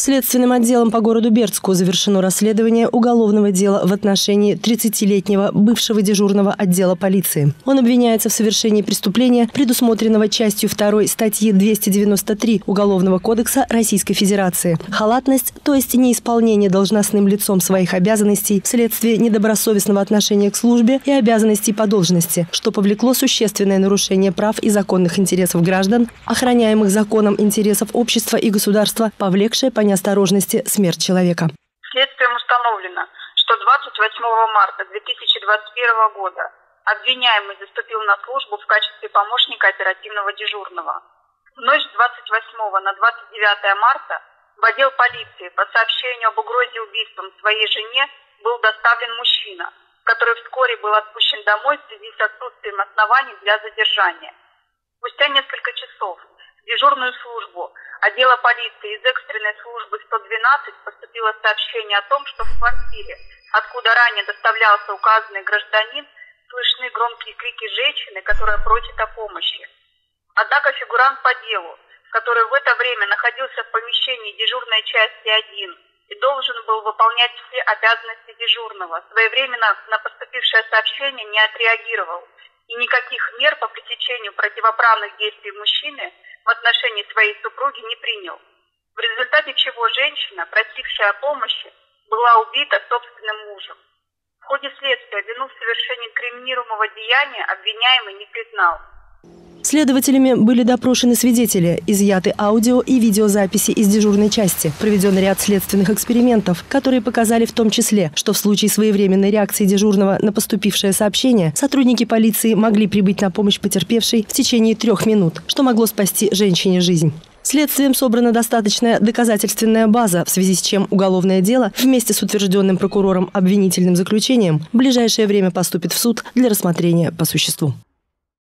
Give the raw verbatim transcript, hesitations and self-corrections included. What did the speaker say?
Следственным отделом по городу Бердску завершено расследование уголовного дела в отношении тридцатилетнего бывшего дежурного отдела полиции. Он обвиняется в совершении преступления, предусмотренного частью второй статьи двести девяносто три Уголовного кодекса Российской Федерации. Халатность, то есть неисполнение должностным лицом своих обязанностей вследствие недобросовестного отношения к службе и обязанностей по должности, что повлекло существенное нарушение прав и законных интересов граждан, охраняемых законом интересов общества и государства, повлекшее по неосторожности смерть человека. Следствием установлено, что двадцать восьмого марта две тысячи двадцать первого года обвиняемый заступил на службу в качестве помощника оперативного дежурного. В ночь с двадцать восьмого на двадцать девятое марта в отдел полиции по сообщению об угрозе убийством своей жене был доставлен мужчина, который вскоре был отпущен домой в связи с отсутствием оснований для задержания. Спустя несколько часов в дежурную службу отдела полиции из экстренной службы сто двенадцать поступило сообщение о том, что в квартире, откуда ранее доставлялся указанный гражданин, слышны громкие крики женщины, которая просит о помощи. Однако фигурант по делу, который в это время находился в помещении дежурной части один и должен был выполнять все обязанности дежурного, своевременно на поступившее сообщение не отреагировал и никаких мер по пресечению противоправных действий мужчины в отношении своей супруги не принял. В результате чего женщина, просившая о помощи, была убита собственным мужем. В ходе следствия вину в совершении инкриминируемого деяния обвиняемый не признал. Следователями были допрошены свидетели, изъяты аудио и видеозаписи из дежурной части. Проведен ряд следственных экспериментов, которые показали в том числе, что в случае своевременной реакции дежурного на поступившее сообщение сотрудники полиции могли прибыть на помощь потерпевшей в течение трех минут, что могло спасти женщине жизнь. Следствием собрана достаточная доказательственная база, в связи с чем уголовное дело вместе с утвержденным прокурором обвинительным заключением в ближайшее время поступит в суд для рассмотрения по существу.